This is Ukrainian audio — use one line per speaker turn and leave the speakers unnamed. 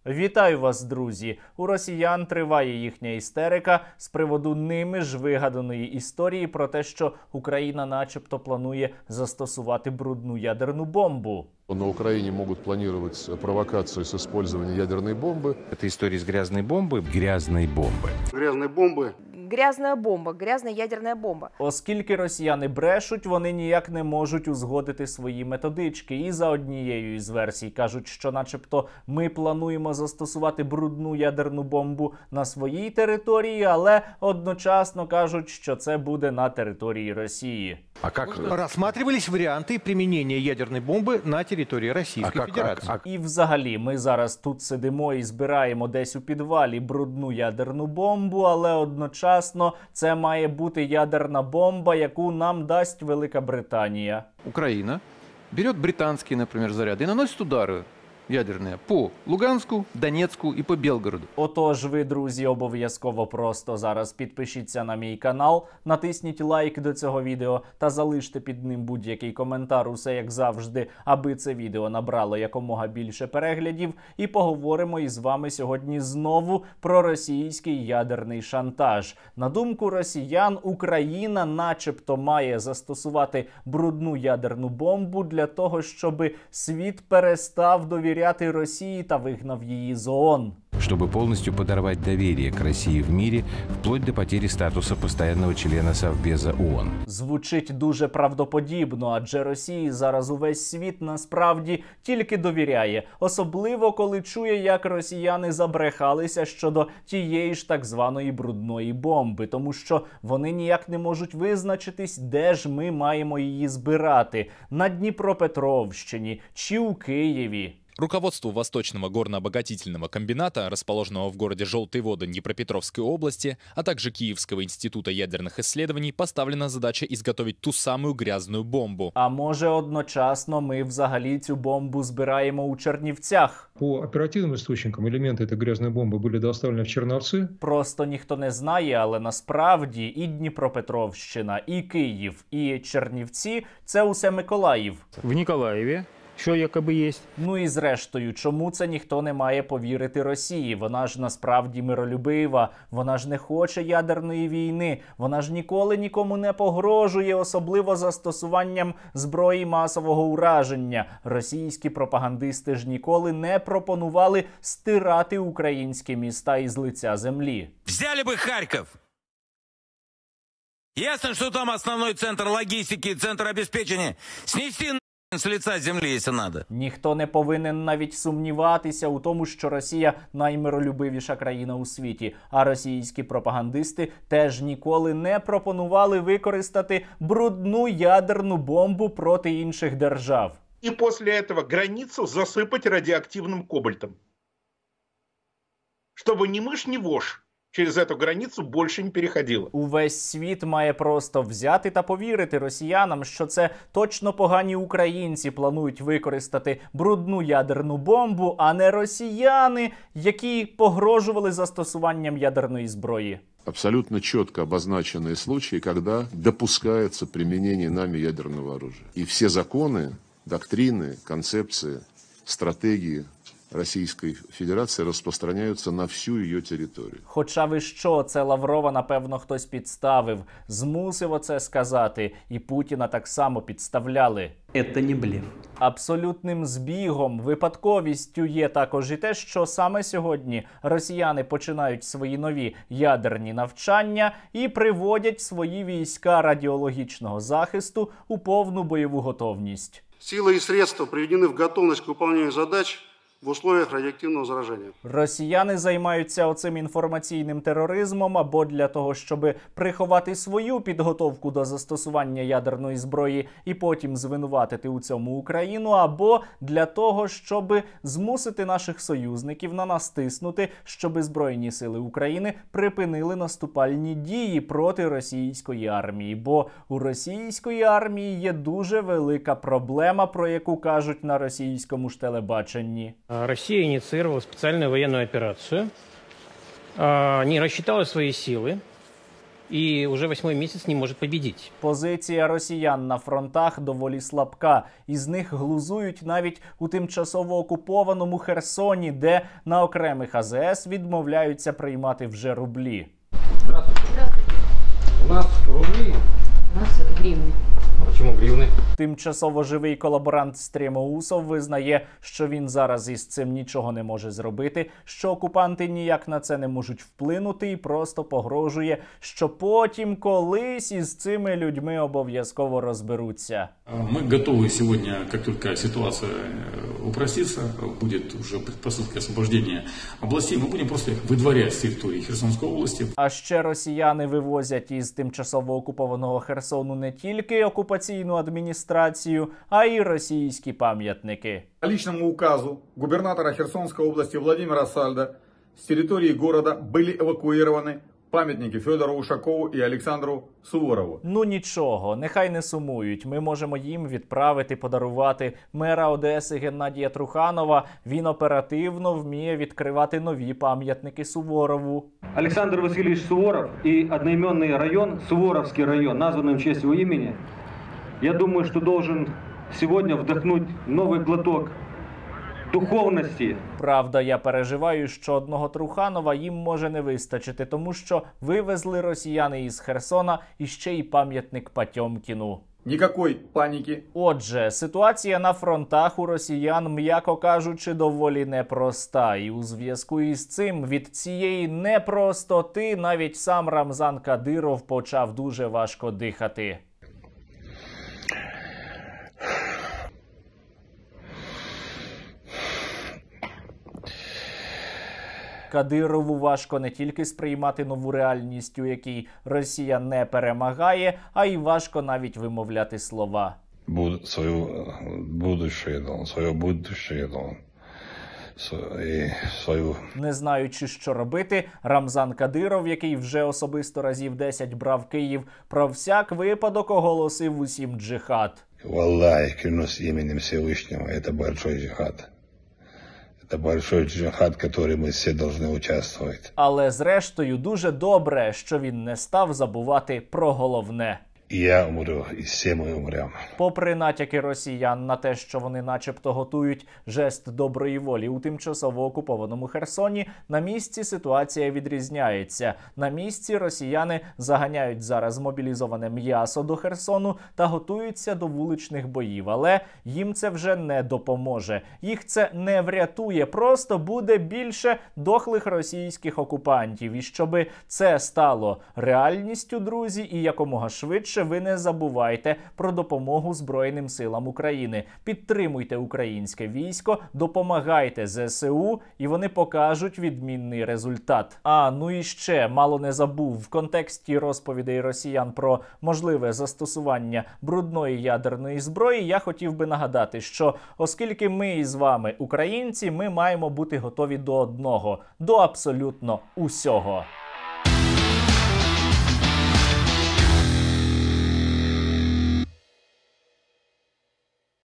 Вітаю вас, друзі! У росіян триває їхня істерика з приводу ними ж вигаданої історії про те, що Україна начебто планує застосувати брудну ядерну бомбу.
На Украине могут планировать провокацию с использованием ядерной бомбы.
Это история с грязной бомбой. Грязной бомбы.
Грязной бомбы.
Грязная бомба, грязная ядерная бомба.
Оскільки росіяни брешуть, вони ніяк не можуть узгодити свої методички. І за однією із версій кажуть, що начебто ми плануємо застосувати брудну ядерну бомбу на своїй території, але одночасно кажуть, що це буде на території Росії.
А как?
Рассматривались варианты применения ядерной бомбы на территории Российской Федерации.
І взагалі, ми зараз тут сидимо і збираємо десь у підвалі брудну ядерну бомбу, але одночасно це має бути ядерна бомба, яку нам дасть Велика Британія.
Украина берет британские, например, заряды и наносит удары ядерные по Луганску, Донецку і по Белгороду.
Отож, ви, друзі, обов'язково просто зараз підпишіться на мій канал, натисніть лайк до цього відео та залиште під ним будь-який коментар, усе як завжди, аби це відео набрало якомога більше переглядів. І поговоримо із вами сьогодні знову про російський ядерний шантаж. На думку росіян, Україна начебто має застосувати брудну ядерну бомбу для того, щоб світ перестав довіряти Росії та вигнав її з ООН.
Чтобы полностью подорвать доверие к России в мире, вплоть до потери статуса постоянного члена Совбеза ООН.
Звучить дуже правдоподібно, адже Росії зараз увесь світ насправді тільки довіряє. Особливо, коли чує, як росіяни забрехалися щодо тієї ж так званої брудної бомби. Тому що вони ніяк не можуть визначитись, де ж ми маємо її збирати. На Дніпропетровщині чи у Києві.
Руководству Восточного горно-обогатительного комбината, расположенного в городе Желтые воды Днепропетровской области, а также Киевского института ядерных исследований, поставлена задача изготовить ту самую грязную бомбу.
А може одночасно ми взагалі цю бомбу збираємо у Чернівцях?
По оперативным источникам элементы этой грязной бомбы были доставлены в Черновцы.
Просто ніхто не знає, але насправді і Дніпропетровщина, і Київ, і Чернівці – це усе Миколаїв.
В Николаеве, що якоби є.
Ну і зрештою, чому це ніхто не має повірити Росії? Вона ж насправді миролюбива, вона ж не хоче ядерної війни, вона ж ніколи нікому не погрожує, особливо застосуванням зброї масового ураження. Російські пропагандисти ж ніколи не пропонували стирати українські міста із лиця землі.
Взяли би Харків! Ясно, що там основний центр логістики, центр обеспечення. Снести з лиця землі, якщо надо.
Ніхто не повинен навіть сумніватися у тому, що Росія наймиролюбивіша країна у світі. А російські пропагандисти теж ніколи не пропонували використати брудну ядерну бомбу проти інших держав.
И после этого границу засыпать радиоактивным кобальтом. Чтобы ни мышь, ни вошь через эту границу більше не переходило.
Увесь світ має просто взяти та повірити росіянам, що це точно погані українці планують використати брудну ядерну бомбу, а не росіяни, які погрожували застосуванням ядерної зброї.
Абсолютно четко обозначенные случаи, когда допускается применение нами ядерного оружия. И все законы, доктрины, концепции, стратегии Російської Федерації розпространяються на всю її територію.
Хоча ви що, це Лаврова, напевно, хтось підставив, змусив оце сказати, і Путіна так само підставляли.
Це не блеф.
Абсолютним збігом, випадковістю є також і те, що саме сьогодні росіяни починають свої нові ядерні навчання і приводять свої війська радіологічного захисту у повну бойову готовність.
Сили і средства приведені в готовність к виконанню задач в условиях радіоактивного зараження.
Росіяни займаються оцим інформаційним тероризмом або для того, щоб приховати свою підготовку до застосування ядерної зброї і потім звинуватити у цьому Україну, або для того, щоб змусити наших союзників на нас тиснути, щоб Збройні сили України припинили наступальні дії проти російської армії. Бо у російської армії є дуже велика проблема, про яку кажуть на російському ж телебаченні.
Россия инициировала специальную военную операцию, не рассчитала свои силы и уже 8-й месяц не может победить.
Позиція росіян на фронтах доволі слабка. Із них глузують навіть у тимчасово окупованому Херсоні, де на окремих АЗС відмовляються приймати вже рублі.
Здравствуйте. Здравствуйте. У нас рубли. У нас гривны. Чому гривни?
Тимчасово живий колаборант Стрємоусов визнає, що він зараз із цим нічого не може зробити, що окупанти ніяк на це не можуть вплинути і просто погрожує, що потім колись із цими людьми обов'язково розберуться.
Мы готовы сегодня, как только ситуация упростится, будет уже предпосылки освобождения областей, мы будем просто их выдворять с территории Херсонской области.
А ще росіяни вивозять із тимчасово окупованого Херсону не тільки окупаційну адміністрацію, а й російські пам'ятники.
По личному указу губернатора Херсонской области Владимира Сальда с территории города были эвакуированы пам'ятники Федору Ушакову і Олександру Суворову.
Ну нічого, нехай не сумують. Ми можемо їм відправити, подарувати мера Одеси Геннадія Труханова. Він оперативно вміє відкривати нові пам'ятники Суворову.
Александр Васильевич Суворов и одноименный район, Суворовский район, названный в честь его имени, я думаю, что должен сегодня вдохнуть новый глоток духовності.
Правда, я переживаю, що одного Труханова їм може не вистачити, тому що вивезли росіяни із Херсона іще й пам'ятник Потьомкіну.
Ніякої паніки.
Отже, ситуація на фронтах у росіян, м'яко кажучи, доволі непроста. І у зв'язку із цим від цієї непростоти навіть сам Рамзан Кадиров почав дуже важко дихати. Кадирову важко не тільки сприймати нову реальність, у якій Росія не перемагає, а й важко навіть вимовляти слова.
Своє будущее, свою...
Не знаючи, що робити, Рамзан Кадиров, який вже особисто разів 10 брав Київ, про всяк випадок оголосив усім джихад.
Валлахи, клянусь іменем Всевишнього, це большой джихад. Це большой джихад, в який ми всі повинні участвувати.
Але зрештою дуже добре, що він не став забувати про головне.
І я умру, і всі ми умремо.
Попри натяки росіян на те, що вони начебто готують жест доброї волі у тимчасово окупованому Херсоні, на місці ситуація відрізняється. На місці росіяни заганяють зараз мобілізоване м'ясо до Херсону та готуються до вуличних боїв. Але їм це вже не допоможе. Їх це не врятує. Просто буде більше дохлих російських окупантів. І щоби це стало реальністю, друзі, і якомога швидше, ви не забувайте про допомогу Збройним силам України. Підтримуйте українське військо, допомагайте ЗСУ, і вони покажуть відмінний результат. Ну і ще, мало не забув, в контексті розповідей росіян про можливе застосування брудної ядерної зброї, я хотів би нагадати, що оскільки ми із вами українці, ми маємо бути готові до одного, до абсолютно усього.